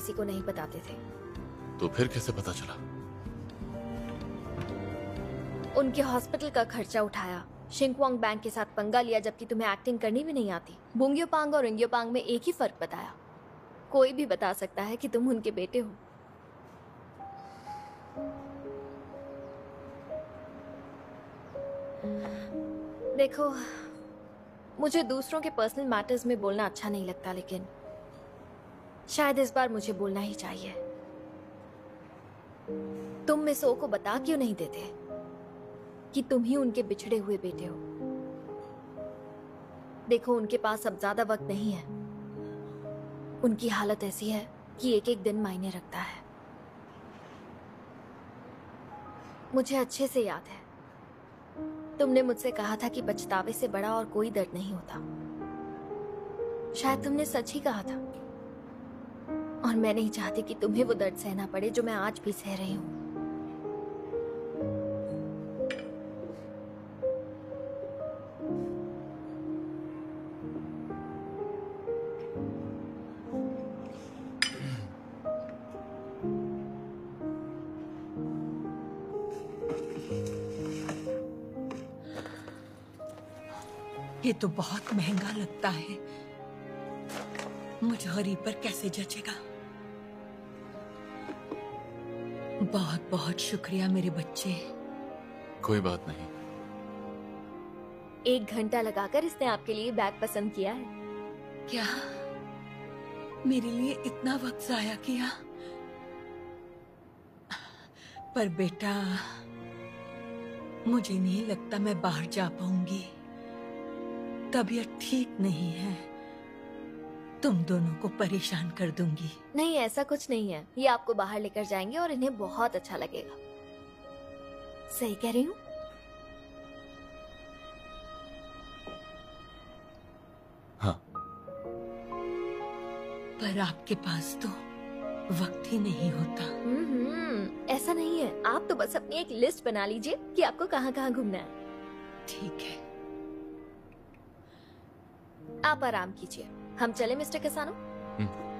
किसी को नहीं बताते थे। तो फिर कैसे पता चला? उनके हॉस्पिटल का खर्चा उठाया, शिंगक्वांग बैंक के साथ पंगा लिया जबकि तुम्हें एक्टिंग करनी भी नहीं आती। बुंग्योपांग और इंग्योपांग में एक ही फर्क बताया। कोई भी बता सकता है कि तुम उनके बेटे हो। देखो, मुझे दूसरों के पर्सनल मैटर्स में बोलना अच्छा नहीं लगता, लेकिन शायद इस बार मुझे बोलना ही चाहिए। तुम मिस ओ को बता क्यों नहीं देते कि तुम ही उनके बिछड़े हुए बेटे हो? देखो, उनके पास अब ज्यादा वक्त नहीं है। उनकी हालत ऐसी है कि एक एक दिन मायने रखता है। मुझे अच्छे से याद है, तुमने मुझसे कहा था कि पछतावे से बड़ा और कोई दर्द नहीं होता। शायद तुमने सच ही कहा था, और मैं नहीं चाहती कि तुम्हें वो दर्द सहना पड़े जो मैं आज भी सह रही हूं। ये तो बहुत महंगा लगता है। मुझ गरीब पर कैसे जचेगा। बहुत बहुत शुक्रिया मेरे बच्चे। कोई बात नहीं। 1 घंटा लगाकर इसने आपके लिए बैग पसंद किया है। क्या मेरे लिए इतना वक्त जाया किया? पर बेटा, मुझे नहीं लगता मैं बाहर जा पाऊंगी। तबीयत ठीक नहीं है। तुम दोनों को परेशान कर दूंगी। नहीं, ऐसा कुछ नहीं है। ये आपको बाहर लेकर जाएंगे और इन्हें बहुत अच्छा लगेगा। सही कह रही हूँ? हाँ। पर आपके पास तो वक्त ही नहीं होता। ऐसा नहीं है। आप तो बस अपनी एक लिस्ट बना लीजिए कि आपको कहाँ कहाँ घूमना है। ठीक है। आप आराम कीजिए। हम चले मिस्टर कसानो?